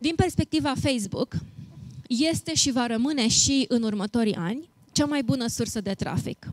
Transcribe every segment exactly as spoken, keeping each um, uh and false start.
Din perspectiva Facebook, este și va rămâne și în următorii ani cea mai bună sursă de trafic.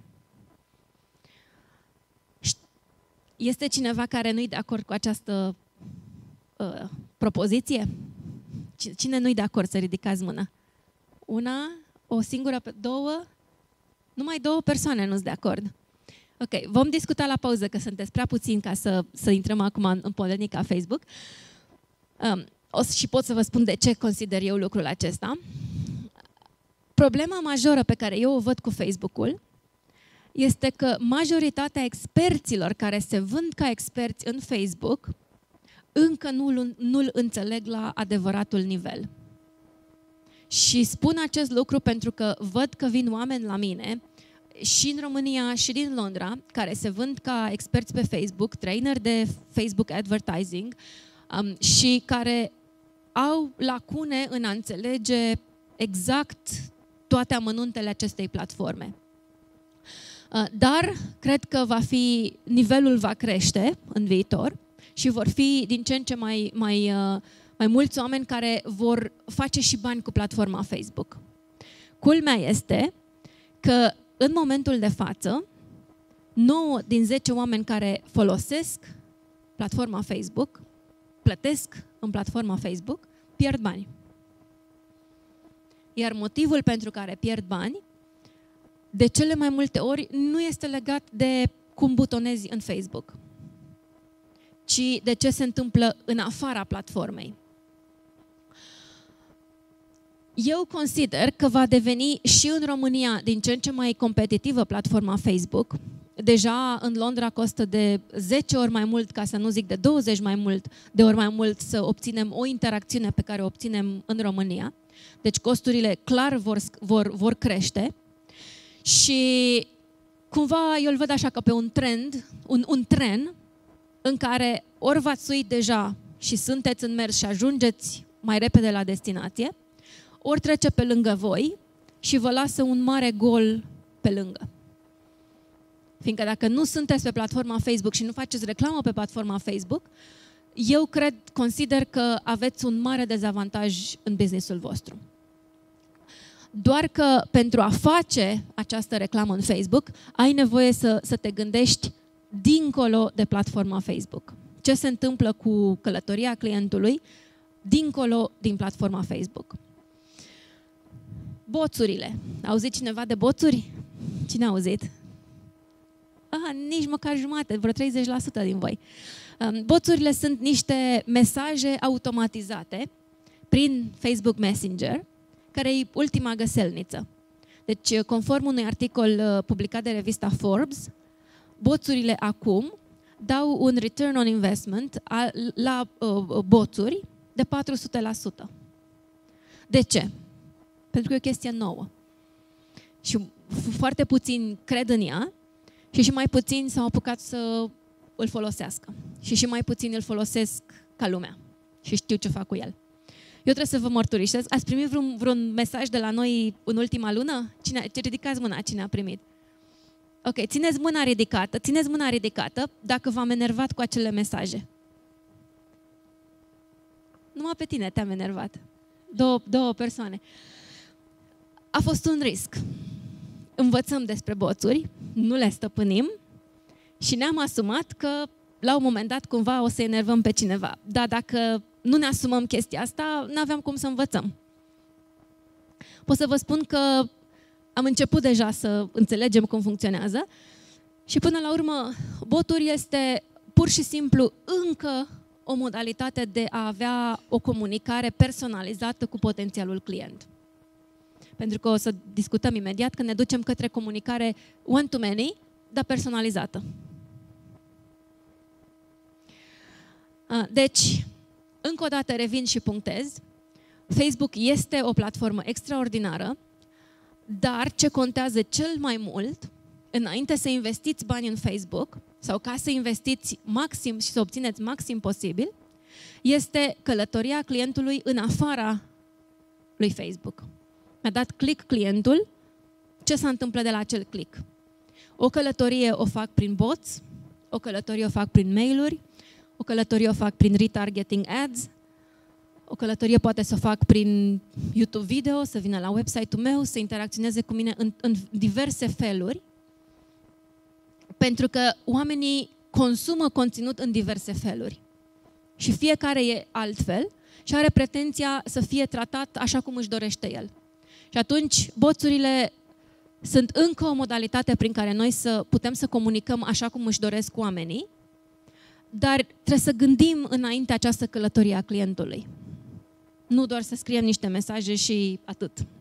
Este cineva care nu-i de acord cu această uh, propoziție? Cine nu-i de acord să ridicați mâna? Una, o singură, două? Numai două persoane nu-s de acord. Ok, vom discuta la pauză, că sunteți prea puțini ca să, să intrăm acum în, în polemnica Facebook. Um, o, și pot să vă spun de ce consider eu lucrul acesta. Problema majoră pe care eu o văd cu Facebook-ul este că majoritatea experților care se vând ca experți în Facebook încă nu-l, nu-l înțeleg la adevăratul nivel. Și spun acest lucru pentru că văd că vin oameni la mine și în România și din Londra care se vând ca experți pe Facebook, trainer de Facebook advertising um, și care au lacune în a înțelege exact toate amănuntele acestei platforme. Dar cred că va fi, nivelul va crește în viitor și vor fi din ce în ce mai, mai, mai mulți oameni care vor face și bani cu platforma Facebook. Culmea este că în momentul de față, nouă din zece oameni care folosesc platforma Facebook, plătesc în platforma Facebook, pierd bani. Iar motivul pentru care pierd bani, de cele mai multe ori, nu este legat de cum butonezi în Facebook, ci de ce se întâmplă în afara platformei. Eu consider că va deveni și în România din ce în ce mai competitivă platforma Facebook. Deja în Londra costă de zece ori mai mult, ca să nu zic de douăzeci mai mult, de ori mai mult să obținem o interacțiune pe care o obținem în România. Deci costurile clar vor, vor, vor crește. Și cumva eu îl văd așa ca pe un trend, un, un tren în care ori v-ați suit deja și sunteți în mers și ajungeți mai repede la destinație, ori trece pe lângă voi și vă lasă un mare gol pe lângă. Fiindcă dacă nu sunteți pe platforma Facebook și nu faceți reclamă pe platforma Facebook, eu cred, consider că aveți un mare dezavantaj în business-ul vostru. Doar că pentru a face această reclamă în Facebook, ai nevoie să, să te gândești dincolo de platforma Facebook. Ce se întâmplă cu călătoria clientului dincolo din platforma Facebook. Boțurile. A auzit cineva de boțuri? Cine a auzit? Ah, nici măcar jumate, vreo treizeci la sută din voi. Boțurile sunt niște mesaje automatizate prin Facebook Messenger, care e ultima găselniță. Deci, conform unui articol publicat de revista Forbes, boțurile acum dau un return on investment la boțuri de patru sute la sută. De ce? Pentru că e o chestie nouă. Și foarte puțini cred în ea și și mai puțini s-au apucat să îl folosească. Și și mai puțini îl folosesc ca lumea. Și știu ce fac cu el. Eu trebuie să vă mărturisesc. Ați primit vreun, vreun mesaj de la noi în ultima lună? Cine, ridicați mâna, cine a primit? Ok, țineți mâna ridicată, țineți mâna ridicată dacă v-am enervat cu acele mesaje. Numai pe tine te-am enervat. Două, două persoane. A fost un risc. Învățăm despre boțuri, nu le stăpânim și ne-am asumat că la un moment dat cumva o să enervăm pe cineva. Dar dacă nu ne asumăm chestia asta, nu aveam cum să învățăm. Pot să vă spun că am început deja să înțelegem cum funcționează și până la urmă botul este pur și simplu încă o modalitate de a avea o comunicare personalizată cu potențialul client. Pentru că o să discutăm imediat că ne ducem către comunicare one-to-many, dar personalizată. Deci, încă o dată revin și punctez. Facebook este o platformă extraordinară, dar ce contează cel mai mult, înainte să investiți bani în Facebook, sau ca să investiți maxim și să obțineți maxim posibil, este călătoria clientului în afara lui Facebook. Mi-a dat click clientul, ce s-a întâmplat de la acel click? O călătorie o fac prin bots, o călătorie o fac prin mail-uri, o călătorie o fac prin retargeting ads, O călătorie poate să o fac prin YouTube video, să vină la website-ul meu, să interacționeze cu mine în, în diverse feluri, pentru că oamenii consumă conținut în diverse feluri. Și fiecare e altfel și are pretenția să fie tratat așa cum își dorește el. Și atunci, boțurile sunt încă o modalitate prin care noi să putem să comunicăm așa cum își doresc oamenii, dar trebuie să gândim înainte această călătorie a clientului. Nu doar să scriem niște mesaje și atât.